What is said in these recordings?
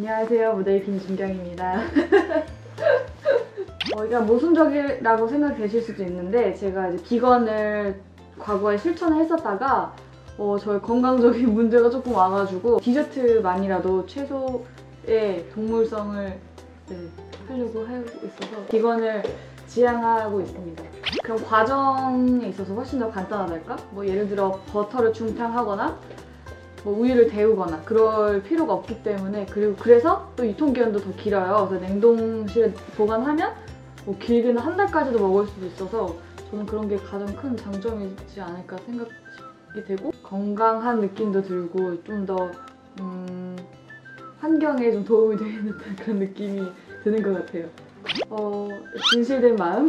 안녕하세요, 무대의 김준경입니다. 그냥 모순적이라고 생각되실 수도 있는데 제가 이제 비건을 과거에 실천을 했었다가 저의 건강적인 문제가 조금 와가지고 디저트만이라도 최소의 동물성을 하려고 하고 있어서 비건을 지향하고 있습니다. 그럼 과정에 있어서 훨씬 더 간단하달까? 뭐 예를 들어 버터를 중탕하거나 뭐 우유를 데우거나 그럴 필요가 없기 때문에, 그리고 그래서 또 유통기한도 더 길어요. 그래서 냉동실에 보관하면 뭐 길게는 한 달까지도 먹을 수도 있어서 저는 그런 게 가장 큰 장점이지 않을까 생각이 되고, 건강한 느낌도 들고 좀 더 환경에 좀 도움이 되는 듯한 그런 느낌이 드는 것 같아요. 진실된 마음?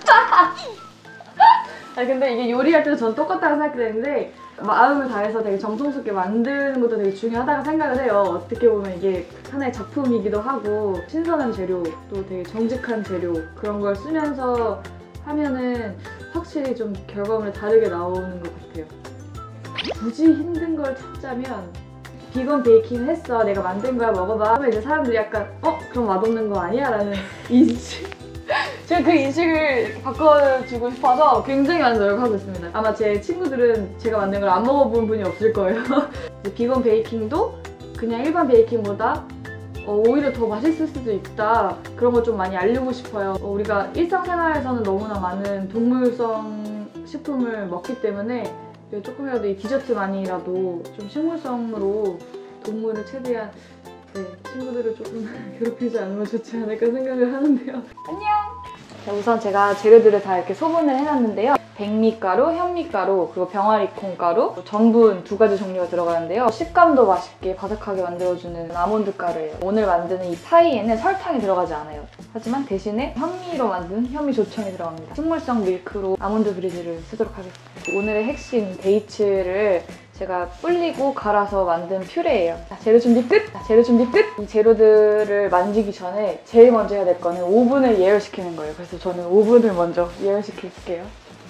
근데 이게 요리할 때도 전 똑같다고 생각되는데 마음을 다해서 되게 정성스럽게 만드는 것도 되게 중요하다고 생각을 해요. 어떻게 보면 이게 하나의 작품이기도 하고 신선한 재료, 또 되게 정직한 재료, 그런 걸 쓰면서 하면은 확실히 좀 결과물이 다르게 나오는 것 같아요. 굳이 힘든 걸 찾자면 비건 베이킹 했어, 내가 만든 거야, 먹어봐 하면 이제 사람들이 약간 그럼 맛없는 거 아니야? 라는 인식. 제가 그 인식을 바꿔주고 싶어서 굉장히 많은 노력을 하고 있습니다. 아마 제 친구들은 제가 만든 걸 안 먹어본 분이 없을 거예요. 비건 베이킹도 그냥 일반 베이킹보다 오히려 더 맛있을 수도 있다, 그런 걸 좀 많이 알리고 싶어요. 우리가 일상생활에서는 너무나 많은 동물성 식품을 먹기 때문에 조금이라도 이 디저트만이라도 좀 식물성으로 동물을 최대한 친구들을 조금 괴롭히지 않으면 좋지 않을까 생각을 하는데요. 안녕! 우선 제가 재료들을 다 이렇게 소분을 해놨는데요. 백미가루, 현미가루, 그리고 병아리콩가루, 전분 2가지 종류가 들어가는데요. 식감도 맛있게 바삭하게 만들어주는 아몬드 가루예요. 오늘 만드는 이 파이에는 설탕이 들어가지 않아요. 하지만 대신에 현미로 만든 현미 조청이 들어갑니다. 식물성 밀크로 아몬드 브리즈를 쓰도록 하겠습니다. 오늘의 핵심 데이츠를 제가 불리고 갈아서 만든 퓨레예요. 재료 준비 끝! 재료 준비 끝! 이 재료들을 만지기 전에 제일 먼저 해야 될 거는 오븐을 예열시키는 거예요. 그래서 저는 오븐을 먼저 예열시킬게요.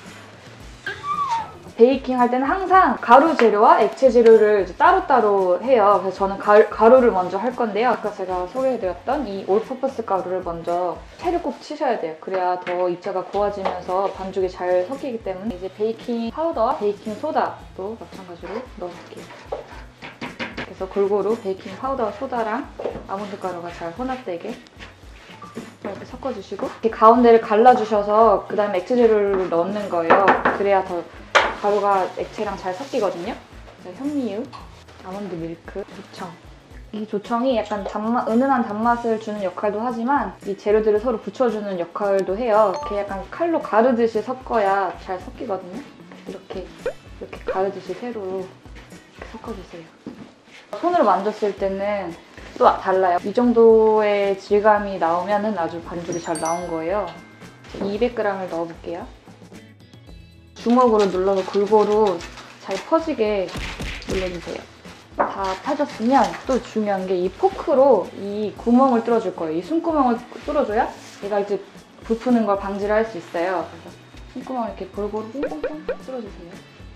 베이킹 할 때는 항상 가루 재료와 액체 재료를 이제 따로따로 해요. 그래서 저는 가루를 먼저 할 건데요. 아까 제가 소개해드렸던 이 올퍼퍼스 가루를 먼저 채를 꼭 치셔야 돼요. 그래야 더 입자가 고와지면서 반죽이 잘 섞이기 때문에 이제 베이킹 파우더와 베이킹 소다도 마찬가지로 넣어줄게요. 그래서 골고루 베이킹 파우더와 소다랑 아몬드 가루가 잘 혼합되게 이렇게 섞어주시고, 이렇게 가운데를 갈라주셔서 그 다음에 액체 재료를 넣는 거예요. 그래야 더 가루가 액체랑 잘 섞이거든요. 현미유, 아몬드 밀크, 조청. 이 조청이 약간 은은한 단맛을 주는 역할도 하지만 이 재료들을 서로 붙여주는 역할도 해요. 이렇게 약간 칼로 가르듯이 섞어야 잘 섞이거든요. 이렇게 가르듯이 세로로 이렇게 섞어주세요. 손으로 만졌을 때는 또 달라요. 이 정도의 질감이 나오면 아주 반죽이 잘 나온 거예요. 200g을 넣어볼게요. 주먹으로 눌러서 골고루 잘 퍼지게 눌러주세요. 다 펴졌으면 또 중요한 게 이 포크로 이 구멍을 뚫어줄 거예요. 이 숨구멍을 뚫어줘야 얘가 이제 부푸는 걸 방지를 할 수 있어요. 그래서 숨구멍을 이렇게 골고루 뽕뽕뽕 뚫어주세요.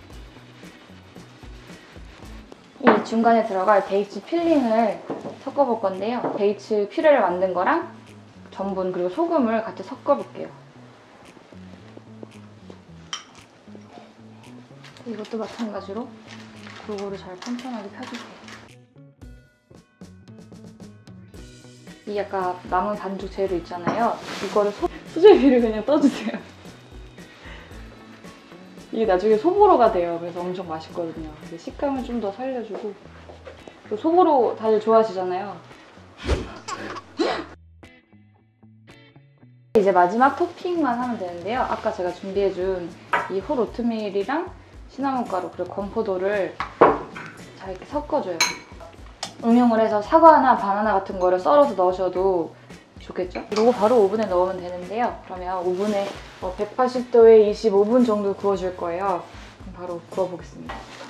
이 중간에 들어갈 데이츠 필링을 섞어볼 건데요. 데이츠 퓨레를 만든 거랑 전분 그리고 소금을 같이 섞어볼게요. 이것도 마찬가지로 골고루 잘 팽팽하게 펴주세요. 이 아까 남은 반죽 재료 있잖아요. 이거를 수제비를 그냥 떠주세요. 이게 나중에 소보로가 돼요. 그래서 엄청 맛있거든요. 식감을 좀 더 살려주고. 소보로 다들 좋아하시잖아요. 이제 마지막 토핑만 하면 되는데요. 아까 제가 준비해준 이 홀 오트밀이랑 시나몬 가루 그리고 건포도를 잘 이렇게 섞어줘요. 응용을 해서 사과나 바나나 같은 거를 썰어서 넣으셔도 좋겠죠? 이거 바로 오븐에 넣으면 되는데요. 그러면 오븐에 180도에 25분 정도 구워줄 거예요. 그럼 바로 구워보겠습니다.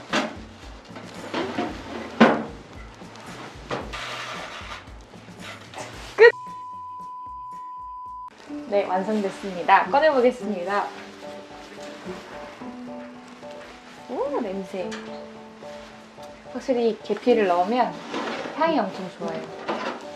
끝! 네, 완성됐습니다. 꺼내보겠습니다. 오, 냄새. 확실히 계피를 넣으면 향이 엄청 좋아요.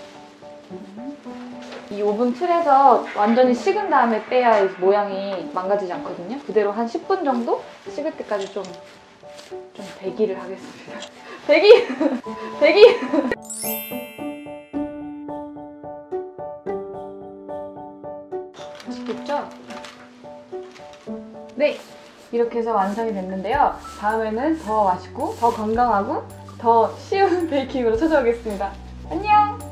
이 오븐 틀에서 완전히 식은 다음에 빼야 모양이 망가지지 않거든요. 그대로 한 10분 정도 식을 때까지 좀 대기를 하겠습니다. 대기! 대기! 맛있겠죠? 네! 이렇게 해서 완성이 됐는데요. 다음에는 더 맛있고 더 건강하고 더 쉬운 베이킹으로 찾아오겠습니다. 안녕!